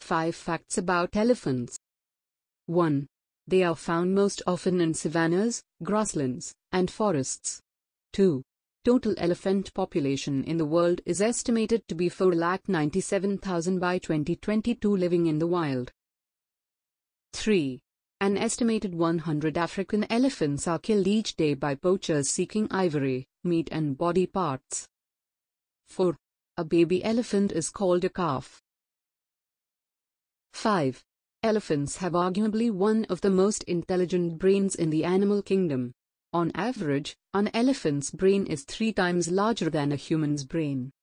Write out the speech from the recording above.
5 facts about elephants. 1. They are found most often in savannas, grasslands, and forests. 2. Total elephant population in the world is estimated to be 497,000 by 2022 living in the wild. 3. An estimated 100 African elephants are killed each day by poachers seeking ivory, meat and body parts. 4. A baby elephant is called a calf. 5. Elephants have arguably one of the most intelligent brains in the animal kingdom. On average, an elephant's brain is 3 times larger than a human's brain.